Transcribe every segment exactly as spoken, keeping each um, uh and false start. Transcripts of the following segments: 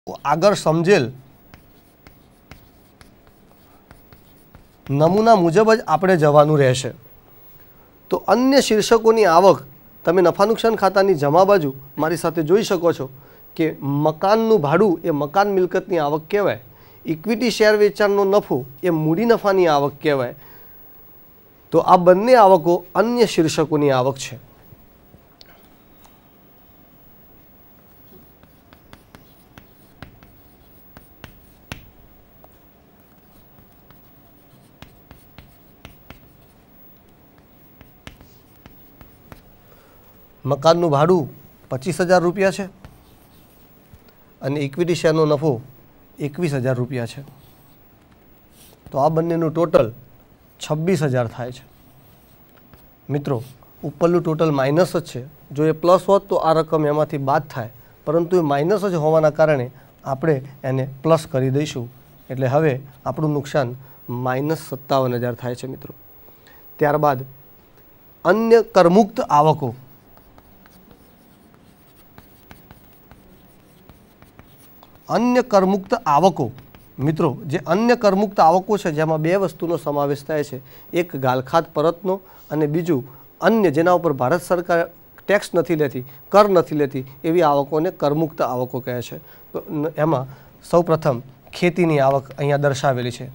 આગળ સમજેલ નમૂના મુજબ જ આપણે જવાનું રહેશે। તો અન્ય શીર્ષકોની આવક તમે નફા નુકસાન ખાતાની જમા બાજુ મારી સાથે જોઈ શકો છો કે મકાનનું ભાડું એ મકાન મિલકતની આવક કહેવાય, ઇક્વિટી શેર વેચાણનો નફો એ મૂડી નફાની આવક કહેવાય। તો આ બંને આવકો અન્ય શીર્ષકોની આવક છે। મકાનનું ભાડું પચીસ હજાર રૂપિયા છે અને ઇક્વિટી શેરનો નફો એકવીસ હજાર રૂપિયા છે। તો આ બંનેનું ટોટલ છવ્વીસ હજાર થાય છે। મિત્રો ઉપરનું ટોટલ માઇનસ જ છે, જો એ પ્લસ હોત તો આ રકમ એમાંથી બાદ થાય, પરંતુ એ માઇનસ જ હોવાના કારણે આપણે એને પ્લસ કરી દઈશું, એટલે હવે આપણું નુકસાન માઇનસ સત્તાવન હજાર થાય છે। મિત્રો ત્યારબાદ અન્ય કરમુક્ત આવકો, અન્ય કરમુક્ત આવકો મિત્રો જે અન્ય કરમુક્ત આવકો છે જેમાં બે વસ્તુનો સમાવેશ થાય છે, એક ગાલખાત પરતનો અને બીજું અન્ય જેના ઉપર ભારત સરકાર ટેક્સ નથી લેતી, કર નથી લેતી એવી આવકોને કરમુક્ત આવકો કહે છે। તો એમાં સૌપ્રથમ ખેતીની આવક અહીંયા દર્શાવેલી છે।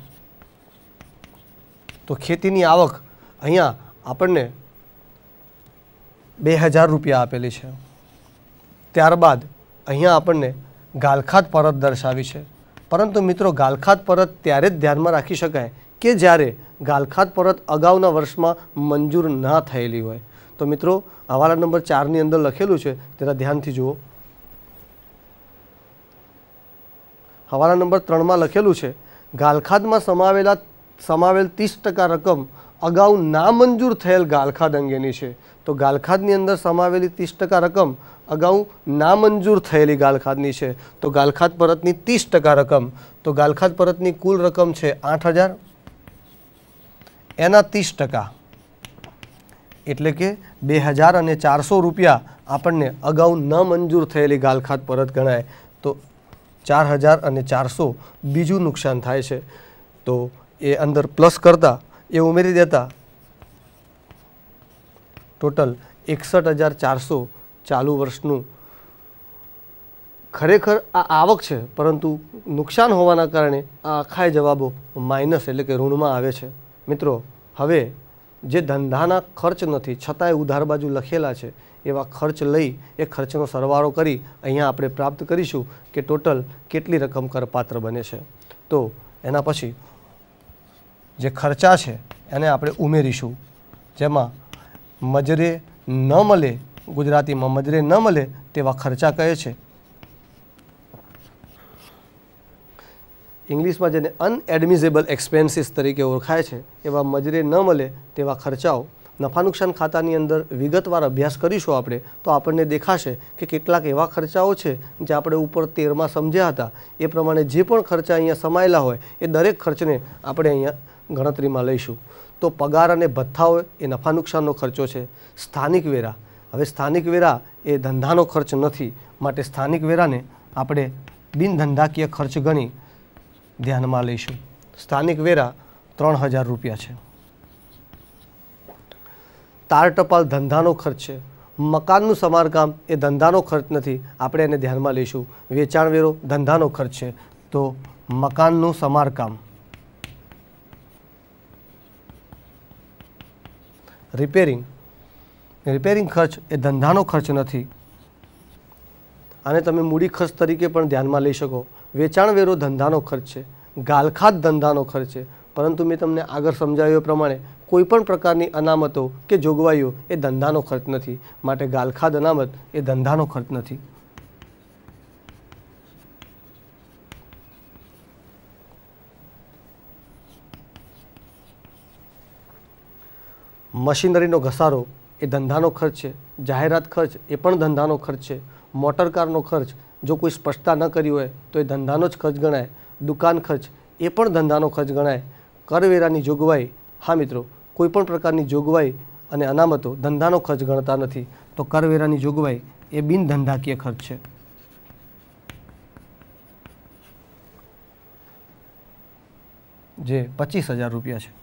તો ખેતીની આવક અહીંયા આપણને બે હજાર રૂપિયા આપેલી છે। ત્યારબાદ અહીંયા આપણને ગાલખાત પરત દર્શાવી છે, પરંતુ મિત્રો ગાલખાત પરત ત્યારે જ ધ્યાનમાં રાખી શકાય કે જ્યારે ગાલખાત પરત અગાઉના વર્ષમાં મંજૂર ના થયેલી હોય। તો મિત્રો હવાલા નંબર ચારની અંદર લખેલું છે, જરા ધ્યાનથી જુઓ। હવાલા નંબર ત્રણમાં લખેલું છે ગાલખાતમાં સમાવેલા સમાવેલ ત્રીસ ટકા રકમ અગાઉ ના મંજૂર થયેલ ગાલખાત અંગેની છે। તો ગાલખાતની અંદર સમાવેલી ત્રીસ ટકા રકમ અગાઉ નામંજૂર થયેલી ગાલખાતની છે। તો ગાલખાત પરતની ત્રીસ ટકા રકમ, તો ગાલખાત પરતની કુલ રકમ છે આઠ હજાર, એના ત્રીસ ટકા એટલે કે બે હજાર અને ચારસો રૂપિયા આપણને અગાઉ ન મંજૂર થયેલી ગાલખાત પરત ગણાય। તો ચાર હજાર અને ચારસો બીજું નુકસાન થાય છે। તો એ અંદર પ્લસ કરતા એ ઉમેરી દેતા ટોટલ એકસઠ હજાર ચારસો ચાલુ વર્ષનું ખરેખર આ આવક છે, પરંતુ નુકસાન હોવાના કારણે આ આખા જવાબો માઇનસ એટલે કે ઋણમાં આવે છે। મિત્રો હવે જે ધંધાના ખર્ચ નથી છતાંય ઉધાર બાજુ લખેલા છે એવા ખર્ચ લઈ એ ખર્ચનો સરવાળો કરી અહીંયા આપણે પ્રાપ્ત કરીશું કે ટોટલ કેટલી રકમ કરપાત્ર બને છે। તો એના પછી જે ખર્ચા છે એને આપણે ઉમેરીશું, જેમાં મજરે ન મળે, ગુજરાતીમાં મજરે ન મળે તેવા ખર્ચા કહે છે, ઇંગ્લિશમાં જેને અનએડમિઝેબલ એક્સપેન્સીસ તરીકે ઓળખાય છે, એવા મજરે ન મળે તેવા ખર્ચાઓ નફા નુકસાન ખાતાની અંદર વિગતવાર અભ્યાસ કરીશું આપણે તો આપણને દેખાશે કે કેટલાક એવા ખર્ચાઓ છે જે આપણે ઉપર તેરમાં સમજ્યા હતા એ પ્રમાણે જે પણ ખર્ચા અહીંયા સમાયેલા હોય એ દરેક ખર્ચને આપણે અહીંયા ગણતરીમાં લઈશું। તો પગાર અને ભથ્થા હોય એ નફા નુકસાનનો ખર્ચો છે। સ્થાનિક વેરા, હવે સ્થાનિક વેરા એ ધંધાનો ખર્ચ નથી, માટે સ્થાનિક વેરાને આપણે બિન ધંધાકીય ખર્ચ ગણી ધ્યાનમાં લઈશું। સ્થાનિક વેરા ત્રણ હજાર રૂપિયા છે। તાર ટપાલ ધંધાનો ખર્ચ છે, મકાનનું સમારકામ એ ધંધાનો ખર્ચ નથી, આપણે એને ધ્યાનમાં લઈશું। વેચાણ વેરો ધંધાનો ખર્ચ છે, તો મકાનનું સમારકામ। રિપેરિંગ, રિપેરિંગ ખર્ચ એ ધંધાનો ખર્ચ નથી, આને તમે મૂડી ખર્ચ તરીકે પણ ધ્યાનમાં લઈ શકો। વેચાણ વેરો ધંધાનો ખર્ચ છે, ગાલખાત ધંધાનો ખર્ચ છે, પરંતુ મેં તમને આગળ સમજાવ્યું એ પ્રમાણે કોઈપણ પ્રકારની અનામતો કે જોગવાઈઓ એ ધંધાનો ખર્ચ નથી, માટે ગાલખાત અનામત એ ધંધાનો ખર્ચ નથી। મશીનરીનો ઘસારો એ ધંધાનો ખર્ચ છે, જાહેરાત ખર્ચ એ પણ ધંધાનો ખર્ચ છે, મોટરકારનો ખર્ચ જો કોઈ સ્પષ્ટતા ન કરી હોય તો એ ધંધાનો જ ખર્ચ ગણાય, દુકાન ખર્ચ એ પણ ધંધાનો ખર્ચ ગણાય। કરવેરાની જોગવાઈ, હા મિત્રો કોઈપણ પ્રકારની જોગવાઈ અને અનામતો ધંધાનો ખર્ચ ગણતા નથી, તો કરવેરાની જોગવાઈ એ બિન ધંધાકીય ખર્ચ છે। જે પચીસ હજાર રૂપિયા છે।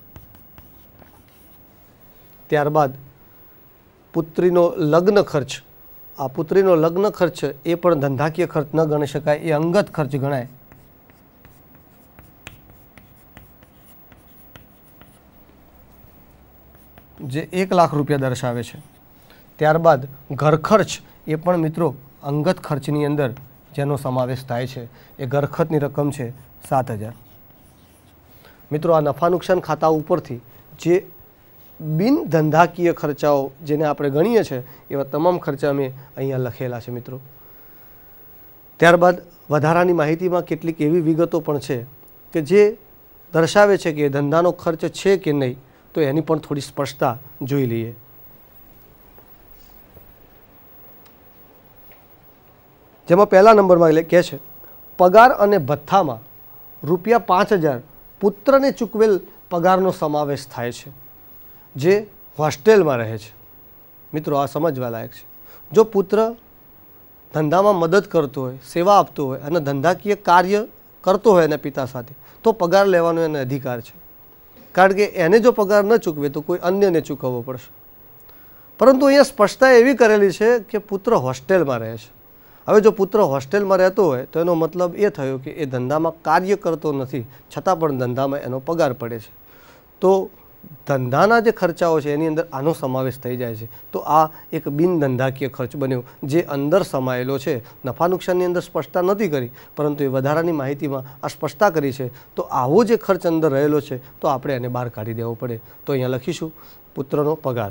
ત્યારબાદ પુત્રીનો લગ્ન ખર્ચ, આ પુત્રીનો લગ્ન ખર્ચ એ પણ ધંધાકીય ખર્ચ ન ગણી શકાય, એ અંગત ખર્ચ ગણાય। જે એક લાખ રૂપિયા દર્શાવે છે। ત્યારબાદ ઘર ખર્ચ એ પણ મિત્રો અંગત ખર્ચની અંદર જેનો સમાવેશ થાય છે, એ ઘર ખર્ચની રકમ છે સાત હજાર। મિત્રો આ નફા નુકસાન ખાતા ઉપરથી જે બિન ધંધાકીય ખર્ચાઓ જેને આપણે ગણીએ છીએ એવા તમામ ખર્ચા મેં અહીંયા લખેલા છે મિત્રો। ત્યારબાદ વધારાની માહિતીમાં કેટલીક એવી વિગતો પણ છે કે જે દર્શાવે છે કે ધંધાનો ખર્ચ છે કે નહીં, તો એની પણ થોડી સ્પષ્ટતા જોઈ લઈએ। જેમાં પહેલા નંબરમાં એટલે કહે છે પગાર અને ભથ્થામાં રૂપિયા પાંચ હજાર પુત્રને ચૂકવેલ પગારનો સમાવેશ થાય છે, જે હોસ્ટેલમાં રહે છે। મિત્રો આ સમજવા લાયક છે। જો પુત્ર ધંધામાં મદદ કરતો હોય, સેવા આપતો હોય અને ધંધાકીય કાર્ય કરતો હોય એના પિતા સાથે, તો પગાર લેવાનો એને અધિકાર છે, કારણ કે એને જો પગાર ન ચૂકવે તો કોઈ અન્યને ચૂકવવો પડશે। પરંતુ અહીંયા સ્પષ્ટતા એવી કરેલી છે કે પુત્ર હોસ્ટેલમાં રહે છે। હવે જો પુત્ર હોસ્ટેલમાં રહેતો હોય તો એનો મતલબ એ થયો કે એ ધંધામાં કાર્ય કરતો નથી, છતાં પણ ધંધામાં એનો પગાર પડે છે, તો ધંધાના જે ખર્ચાઓ છે એની અંદર આનો સમાવેશ થઈ જાય છે। તો આ એક બિન ધંધાકીય ખર્ચ બન્યો જે અંદર સમાયેલો છે। નફા નુકસાનની અંદર સ્પષ્ટતા નથી કરી, પરંતુ એ વધારાની માહિતીમાં આ સ્પષ્ટતા કરી છે। તો આવો જે ખર્ચ અંદર રહેલો છે તો આપણે એને બહાર કાઢી દેવો પડે। તો અહીંયા લખીશું પુત્રનો પગાર,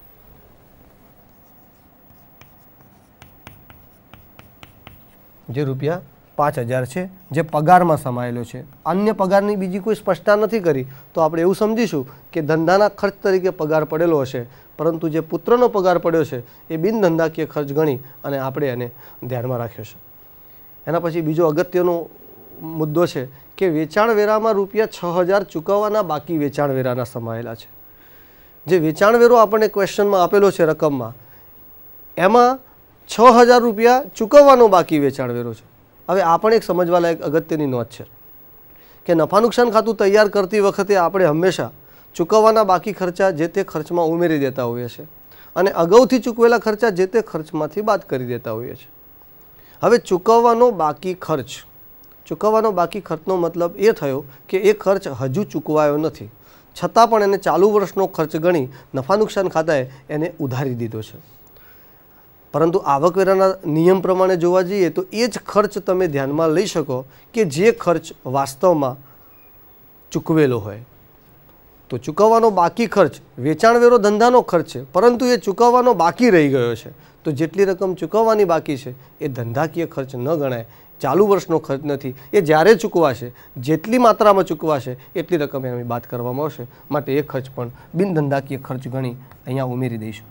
જે રૂપિયા પાંચ હજાર છે, જે પગારમાં સમાયેલો છે। અન્ય પગારની બીજી કોઈ સ્પષ્ટતા નથી કરી, તો આપણે એવું સમજીશું કે ધંધાના ખર્ચ તરીકે પગાર પડેલો હશે, પરંતુ જે પુત્રનો પગાર પડ્યો છે એ બિન ધંધાકીય ખર્ચ ગણી અને આપણે એને ધ્યાનમાં રાખ્યો છે। એના પછી બીજો અગત્યનો મુદ્દો છે કે વેચાણ વેરામાં રૂપિયા છ હજાર ચૂકવવાના બાકી વેચાણ વેરાના સમાયેલા છે। જે વેચાણ વેરો આપણને ક્વેશ્ચનમાં આપેલો છે રકમમાં, એમાં છ હજાર રૂપિયા ચૂકવવાનો બાકી વેચાણ વેરો છે। હવે આ પણ એક સમજવા લાયક અગત્યની નોંધ છે કે નફા નુકસાન ખાતું તૈયાર કરતી વખતે આપણે હંમેશા ચૂકવવાના બાકી ખર્ચા જે તે ખર્ચમાં ઉમેરી દેતા હોઈએ છીએ અને અગાઉથી ચૂકવેલા ખર્ચા જે તે ખર્ચમાંથી બાદ કરી દેતા હોઈએ છીએ। હવે ચૂકવવાનો બાકી ખર્ચ, ચૂકવવાનો બાકી ખર્ચનો મતલબ એ થયો કે એ ખર્ચ હજુ ચૂકવાયો નથી, છતાં પણ એને ચાલુ વર્ષનો ખર્ચ ગણી નફા નુકસાન ખાતાએ એને ઉધારી દીધો છે। પરંતુ આવકવેરાના નિયમ પ્રમાણે જોવા જઈએ તો એ જ ખર્ચ તમે ધ્યાનમાં લઈ શકો કે જે ખર્ચ વાસ્તવમાં ચૂકવેલો હોય। તો ચૂકવવાનો બાકી ખર્ચ વેચાણ વેરો ધંધાનો ખર્ચ છે, પરંતુ એ ચૂકવવાનો બાકી રહી ગયો છે, તો જેટલી રકમ ચૂકવવાની બાકી છે એ ધંધાકીય ખર્ચ ન ગણાય, ચાલુ વર્ષનો ખર્ચ નથી। એ જ્યારે ચૂકવાશે, જેટલી માત્રામાં ચૂકવાશે એટલી રકમ એની બાદ કરવામાં આવશે, માટે એ ખર્ચ પણ બિન ધંધાકીય ખર્ચ ગણી અહીંયા ઉમેરી દઈશું,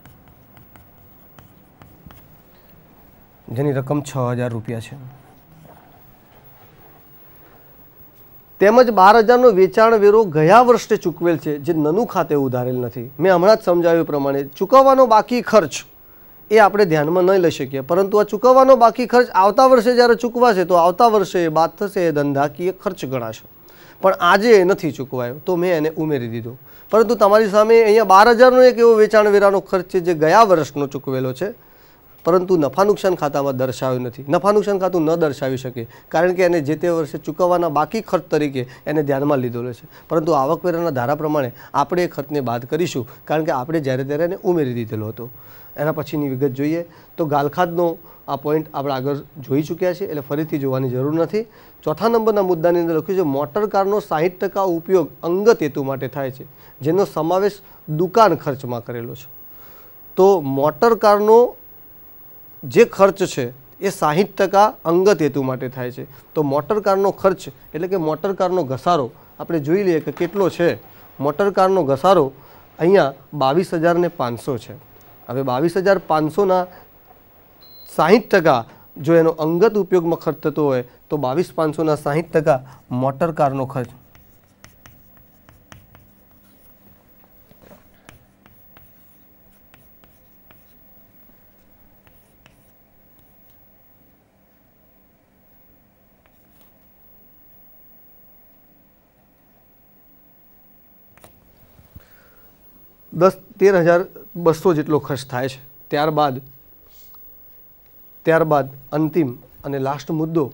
જેની રકમ છ હજાર રૂપિયા છે। તેમજ બાર હજારનો વેચાણ વેરો ગયા વર્ષે ચૂકવેલ છે, જે નનું ખાતે ઉધારેલ નથી। મેં હમણાં જ સમજાવ્યું પ્રમાણે ચૂકવવાનો બાકી ખર્ચ એ આપણે ધ્યાનમાં નહીં લઈ શકીએ, પરંતુ આ ચૂકવવાનો બાકી ખર્ચ આવતા વર્ષે જ્યારે ચૂકવાશે તો આવતા વર્ષે એ બાદ થશે, એ ધંધાકીય ખર્ચ ગણાશે। પણ આજે એ નથી ચૂકવાયો તો મેં એને ઉમેરી દીધો, પરંતુ તમારી સામે અહીંયા બાર હજારનો એક એવો વેચાણ વેરાનો ખર્ચ છે જે ગયા વર્ષનો ચૂકવેલો છે, પરંતુ નફા નુકસાન ખાતામાં દર્શાવ્યું નથી। નફા નુકસાન ખાતું ન દર્શાવી શકે કારણ કે એને જે તે વર્ષે ચૂકવવાના બાકી ખર્ચ તરીકે એને ધ્યાનમાં લીધેલો છે, પરંતુ આવકવેરાના ધારા પ્રમાણે આપણે એ ખર્ચને બાદ કરીશું, કારણ કે આપણે જ્યારે ત્યારે એને ઉમેરી દીધેલો હતો। એના પછીની વિગત જોઈએ તો ગાલખાતનો આ પોઈન્ટ આપણે આગળ જોઈ ચૂક્યા છીએ, એટલે ફરીથી જોવાની જરૂર નથી। ચોથા નંબરના મુદ્દાની અંદર લખ્યું છે મોટર કારનો સાહીઠ ટકા ઉપયોગ અંગત હેતુ માટે થાય છે, જેનો સમાવેશ દુકાન ખર્ચમાં કરેલો છે। તો મોટર કારનો જે ખર્ચ છે એ સાહીઠ ટકા અંગત હેતુ માટે થાય છે। તો મોટર કારનો ખર્ચ એટલે કે મોટર કારનો ઘસારો આપણે જોઈ લઈએ કે કેટલો છે। મોટર કારનો ઘસારો અહીંયા બાવીસ હજાર ને પાંચસો છે। હવે બાવીસ હજાર પાંચસોના સાહીઠ ટકા જો એનો અંગત ઉપયોગમાં ખર્ચ થતો હોય તો બાવીસ પાંચસોના સાહીઠ ટકા મોટર કારનો ખર્ચ દસ તેર હજાર બસો જેટલો ખર્ચ થાય છે. ત્યારબાદ ત્યારબાદ અંતિમ અને લાસ્ટ મુદ્દો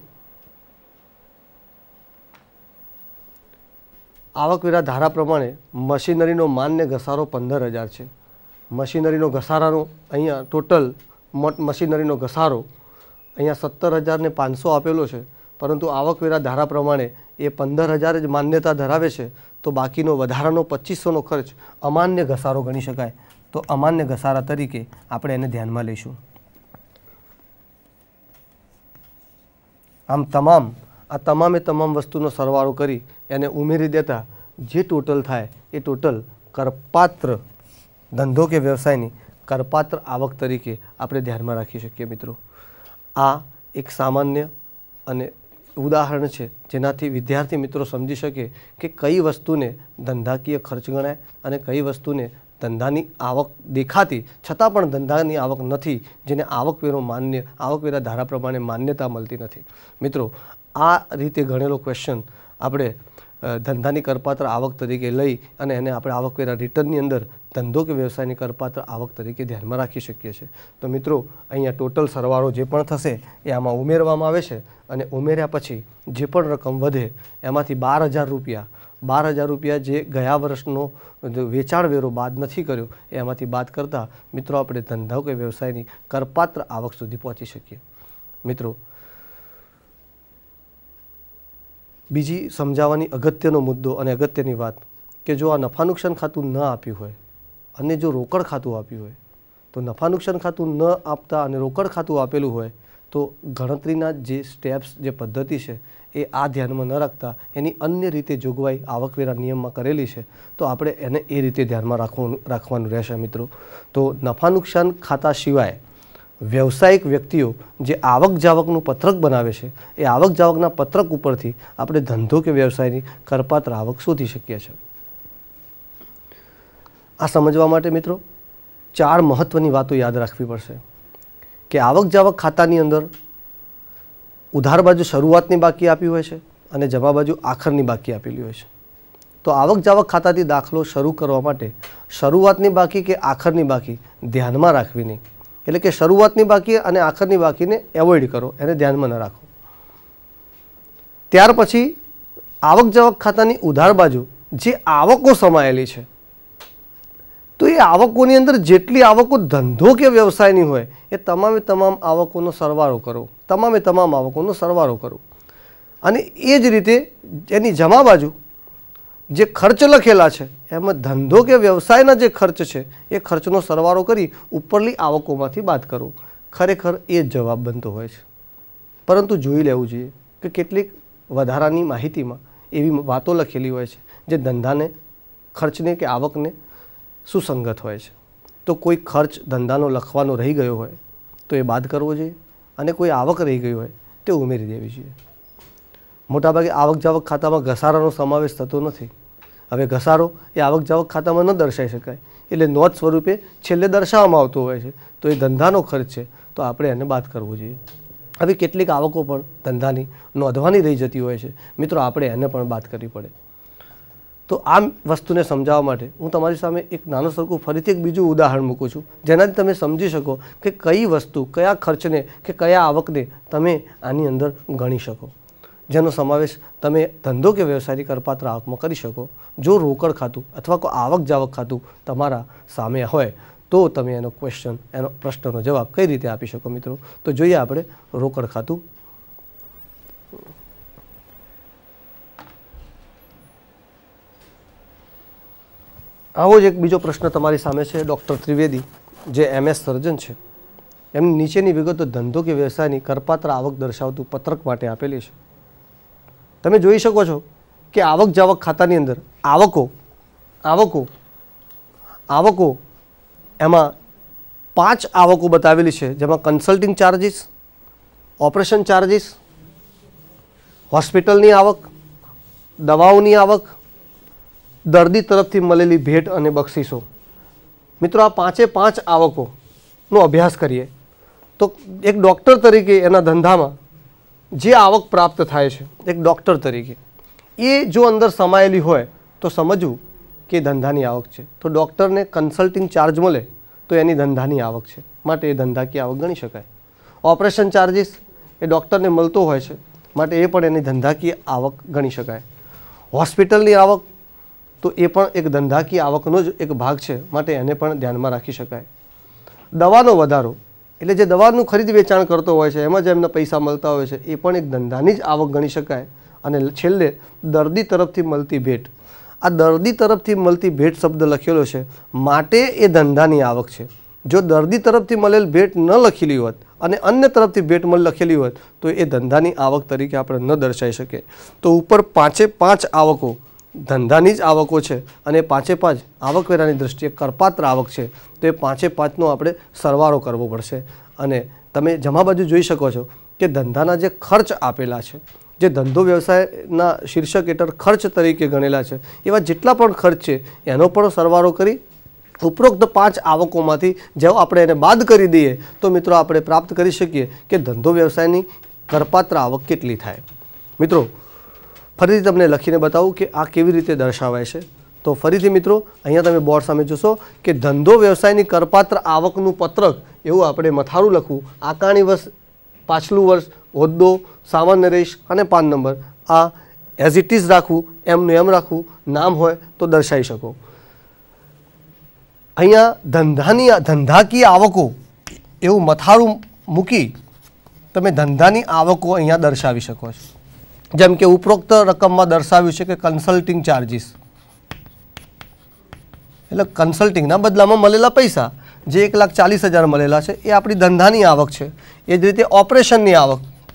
આવકવેરા ધારા પ્રમાણે મશીનરીનો માન ને ઘસારો પંદર હજાર છે. મશીનરીનો ઘસારાનો અહીંયા ટોટલ મશીનરીનો ઘસારો અહીંયા સત્તર હજાર ને પાંચસો આપેલો છે, પરંતુ આવકવેરા ધારા પ્રમાણે એ પંદર હજાર જ માન્યતા ધરાવે છે. તો બાકીનો વધારાનો પચીસોનો ખર્ચ અમાન્ય ઘસારો ગણી શકાય. તો અમાન્ય ઘસારા તરીકે આપણે એને ધ્યાનમાં લઈશું. આમ તમામ આ તમામે તમામ વસ્તુનો સરવાળો કરી એને ઉમેરી દેતા જે ટોટલ થાય એ ટોટલ કરપાત્ર ધંધો કે વ્યવસાયની કરપાત્ર આવક તરીકે આપણે ધ્યાનમાં રાખી શકીએ. મિત્રો, આ એક સામાન્ય અને ઉદાહરણ છે જેનાથી વિદ્યાર્થી મિત્રો સમજી શકે કે કઈ વસ્તુને ધંધાકીય ખર્ચ ગણાય અને કઈ વસ્તુને ધંધાની આવક દેખાતી છતાં પણ ધંધાની આવક નથી, જેને આવકવેરો માન્ય આવકવેરા ધારા પ્રમાણે માન્યતા મળતી નથી. મિત્રો, આ રીતે ગણેલો ક્વેશ્ચન આપણે ધંધાની કરપાત્ર આવક તરીકે લઈ અને એને આપણે આવકવેરા રિટર્નની અંદર ધંધો કે વ્યવસાયની કરપાત્ર આવક તરીકે ધ્યાનમાં રાખી શકીએ છીએ. તો મિત્રો, અહીંયા ટોટલ સરવાળો જે પણ થશે એ આમાં ઉમેરવામાં આવે છે અને ઉમેર્યા પછી જે પણ રકમ વધે એમાંથી બાર હજાર રૂપિયા બાર હજાર રૂપિયા જે ગયા વર્ષનો વેચાણ વેરો બાદ નથી કર્યો એમાંથી બાદ કરતાં મિત્રો આપણે ધંધા કે વ્યવસાયની કરપાત્ર આવક સુધી પહોંચી શકીએ. મિત્રો, બીજી સમજાવવાની અગત્યનો મુદ્દો અને અગત્યની વાત કે જો આ નફા નુકસાન ખાતું ન આપ્યું હોય અને જો રોકડ ખાતું આપ્યું હોય તો નફા નુકસાન ખાતું ન આપતા અને રોકડ ખાતું આપેલું હોય તો ગણતરીના જે સ્ટેપ્સ જે પદ્ધતિ છે એ આ ધ્યાનમાં ન રાખતા એની અન્ય રીતે જોગવાઈ આવકવેરા નિયમમાં કરેલી છે, તો આપણે એને એ રીતે ધ્યાનમાં રાખવાનું રાખવાનું રહેશે. મિત્રો, તો નફા નુકસાન ખાતા સિવાય વ્યવસાયિક વ્યક્તિઓ જે આવક જાવકનું પત્રક બનાવે છે એ આવક જાવકના પત્રક ઉપરથી આપણે ધંધો કે વ્યવસાયની કરપાત્ર આવક શોધી શકીએ છીએ. આ સમજવા માટે મિત્રો ચાર મહત્ત્વની વાતો યાદ રાખવી પડશે કે આવક જાવક ખાતાની અંદર ઉધાર બાજુ શરૂઆતની બાકી આપી હોય છે અને જમા બાજુ આખરની બાકી આપેલી હોય છે. તો આવક જાવક ખાતાથી દાખલો શરૂ કરવા માટે શરૂઆતની બાકી કે આખરની બાકી ધ્યાનમાં રાખવી નહીં. એટલે કે શરૂઆતની બાકી અને આખરની બાકીને એવોઇડ કરો, એને ધ્યાનમાં ન રાખો. ત્યાર પછી આવક જાવક ખાતાની ઉધાર બાજુ જે આવકો સમાયેલી છે તો એ આવકોની અંદર જેટલી આવકો ધંધો કે વ્યવસાયની હોય એ તમામે તમામ આવકોનો સરવાળો કરો તમામે તમામ આવકોનો સરવાળો કરો અને એ જ રીતે એની જમા બાજુ જે ખર્ચ લખેલા છે એમાં ધંધો કે વ્યવસાયના જે ખર્ચ છે એ ખર્ચનો સરવાળો કરી ઉપરલી આવકોમાંથી બાદ કરો. ખરેખર એ જ જવાબ બનતો હોય છે, પરંતુ જોઈ લેવું જોઈએ કે કેટલીક વધારાની માહિતીમાં એવી વાતો લખેલી હોય છે જે ધંધાને ખર્ચને કે આવકને સુસંગત હોય છે. તો કોઈ ખર્ચ ધંધાનો લખવાનો રહી ગયો હોય તો એ બાદ કરવો જોઈએ અને કોઈ આવક રહી ગઈ હોય તે ઉમેરી દેવી જોઈએ. મોટાભાગે આવક જાવક ખાતામાં ઘસારાનો સમાવેશ થતો નથી. હવે ઘસારો એ આવક જાવક ખાતામાં ન દર્શાવી શકાય, એટલે નોંધ સ્વરૂપે છેલ્લે દર્શાવવામાં આવતો હોય છે, તો એ ધંધાનો ખર્ચ છે તો આપણે એને બાદ કરવો જોઈએ. હવે કેટલીક આવકો પણ ધંધાની નોંધવાની રહી જતી હોય છે, મિત્રો આપણે એને પણ બાદ કરવી પડે. તો આ વસ્તુને સમજાવવા માટે હું તમારી સામે એક નાનું સરખું ફરીથી એક બીજું ઉદાહરણ મૂકું છું જેનાથી તમે સમજી શકો કે કઈ વસ્તુ કયા ખર્ચને કે કયા આવકને તમે આની અંદર ગણી શકો, જેનો સમાવેશ તમે ધંધો કે વ્યવસાયની કરપાત્ર આવકમાં કરી શકો. જો રોકડ ખાતું અથવા કોઈ આવક જાવક ખાતું તમારા સામે હોય તો તમે એનો ક્વેશ્ચન એનો પ્રશ્નનો જવાબ કઈ રીતે આપી શકો. મિત્રો, તો જોઈએ આપણે રોકડ ખાતું. આવો જ એક બીજો પ્રશ્ન તમારી સામે છે. ડૉક્ટર ત્રિવેદી જે એમ એસ સર્જન છે એમની નીચેની વિગતો ધંધો કે વ્યવસાયની કરપાત્ર આવક દર્શાવતું પત્રક માટે આપેલી છે. તમે જોઈ શકો છો કે આવક જાવક ખાતાની અંદર આવકો આવકો આવકો એમાં પાંચ આવકો બતાવેલી છે, જેમાં કન્સલ્ટિંગ ચાર્જીસ, ઓપરેશન ચાર્જીસ, હોસ્પિટલની આવક, દવાઓની આવક, દર્દી તરફથી મળેલી ભેટ અને બક્ષિસો. મિત્રો, આ પાંચે પાંચ આવકોનો અભ્યાસ કરીએ તો એક ડૉક્ટર તરીકે એના ધંધામાં જે આવક પ્રાપ્ત થાય છે એક ડૉક્ટર તરીકે એ જો અંદર સમાયેલી હોય તો સમજવું કે ધંધાની આવક છે, તો ડૉક્ટરને કન્સલ્ટિંગ ચાર્જ મળે તો એની ધંધાની આવક છે, માટે એ ધંધાકીય આવક ગણી શકાય. ઓપરેશન ચાર્જીસ એ ડૉક્ટરને મળતો હોય છે, માટે એ પણ એની ધંધાકીય આવક ગણી શકાય. હોસ્પિટલની આવક તો એ પણ એક ધંધાકીય આવકનો જ એક ભાગ છે, માટે એને પણ ધ્યાનમાં રાખી શકાય. દવાનો વધારો એટલે જે દવાનું ખરીદ વેચાણ કરતો હોય છે એમાં જે એમને પૈસા મળતા હોય છે એ પણ એક ધંધાની જ આવક ગણી શકાય. અને છેલ્લે દર્દી તરફથી મળતી ભેટ. આ દર્દી તરફથી મળતી ભેટ શબ્દ લખેલો છે, માટે એ ધંધાની આવક છે. જો દર્દી તરફથી મળેલ ભેટ ન લખેલી હોત અને અન્ય તરફથી ભેટ મળ લખેલી હોત તો એ ધંધાની આવક તરીકે આપણે ન દર્શાવી શકીએ. તો ઉપર પાંચે પાંચ આવકો ધંધાની જ આવકો છે અને પાંચે પાંચ આવકવેરાની દૃષ્ટિએ કરપાત્ર આવક છે, તો એ પાંચે પાંચનો આપણે સરવાળો કરવો પડશે. અને તમે જમા બાજુ જોઈ શકો છો કે ધંધાના જે ખર્ચ આપેલા છે, જે ધંધો વ્યવસાયના શીર્ષક હેઠળ ખર્ચ તરીકે ગણેલા છે, એવા જેટલા પણ ખર્ચ છે એનો પણ સરવાળો કરી ઉપરોક્ત પાંચ આવકોમાંથી જો આપણે એને બાદ કરી દઈએ તો મિત્રો આપણે પ્રાપ્ત કરી શકીએ કે ધંધો વ્યવસાયની કરપાત્ર આવક કેટલી થાય. મિત્રો ફરીથી તમને લખીને બતાવું કે આ કેવી રીતે દર્શાવાય છે. તો ફરીથી મિત્રો અહીંયા તમે બોર્ડ સામે જોશો કે ધંધો વ્યવસાયની કરપાત્ર આવકનું પત્રક એવું આપણે મથારું લખવું, આકારણી વર્ષ, પાછલું વર્ષ, હોદ્દો, સામાન્ય રેશ અને પાન નંબર આ એઝ ઇટ ઇઝ રાખવું, એમનું એમ રાખવું, નામ હોય તો દર્શાવી શકો. અહીંયા ધંધાની ધંધાકીય આવકો એવું મથારું મૂકી તમે ધંધાની આવકો અહીંયા દર્શાવી શકો છો. જેમ કે ઉપરોક્ત રકમમાં દર્શાવ્યું છે કે કન્સલ્ટિંગ ચાર્જીસ એટલે કન્સલ્ટિંગના બદલામાં મળેલા પૈસા જે એક લાખ ચાલીસ હજાર મળેલા છે એ આપણી ધંધાની આવક છે. એ જ રીતે ઓપરેશનની આવક,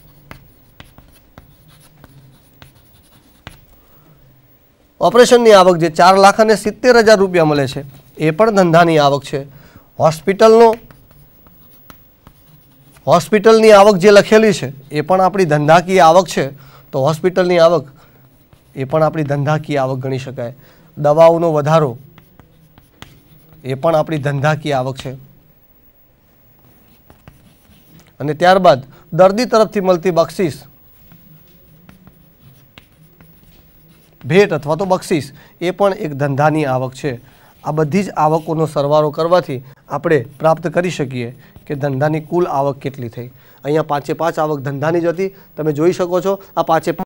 ઓપરેશનની આવક જે ચાર લાખ અને સિત્તેર હજાર રૂપિયા મળે છે એ પણ ધંધાની આવક છે. હોસ્પિટલનો હોસ્પિટલની આવક જે લખેલી છે એ પણ આપણી ધંધાકીય આવક છે, તો હોસ્પિટલની આવક એ પણ આપણી ધંધાકીય આવક ગણી શકાય. દવાઓનો વધારો એ પણ આપણી ધંધાકીય આવક છે. અને ત્યારબાદ દર્દી તરફથી મળતી બક્ષિસ, ભેટ અથવા તો બક્ષિસ એ પણ એક ધંધાની આવક છે. આ બધી જ આવકોનો સરવાળો કરવાથી આપણે પ્રાપ્ત કરી શકીએ કે ધંધાની કુલ આવક કેટલી થઈ. અહીંયા પાંચે પાંચ આવક ધંધાની જ હતી, તમે જોઈ શકો છો. આ પાંચે